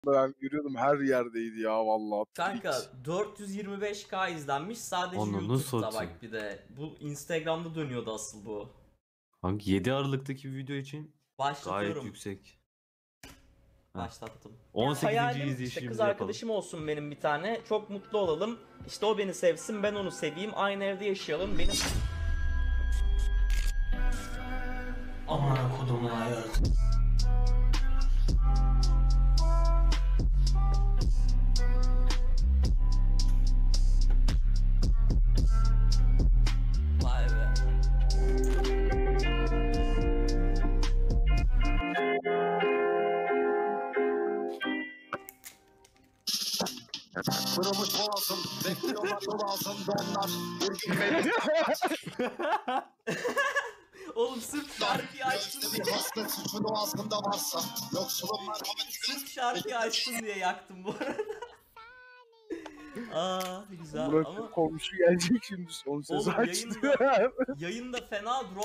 Ben yürüyordum, her yerdeydi ya vallahi. Kanka 425k izlenmiş sadece Ananı YouTube'da satayım. bak bir de. Bu Instagram'da dönüyordu asıl bu. Hangi 7 Aralık'taki bir video için gayet Başlatıyorum. yüksek. Başlattım. 18. Hayalim izleyişimizi işte kız yapalım. arkadaşım olsun benim bir tane. Çok mutlu olalım. İşte o beni sevsin, ben onu seveyim. Aynı evde yaşayalım. Benim... Amına kodumun hayatı. Vay be. Kırılmış boğazım, bekliyorlar yol ağzımda onlar. Vurgun beni. Oğlum sırf şarkıyı açtın diye. Bir hasta suçun ağzında varsa, yoksulun merhameti. Sırf şarkıyı açtın diye yaktım bu arada. Aa güzel Burak ama komşu gelecek şimdi son oğlum sözü açtı. yayında fena drop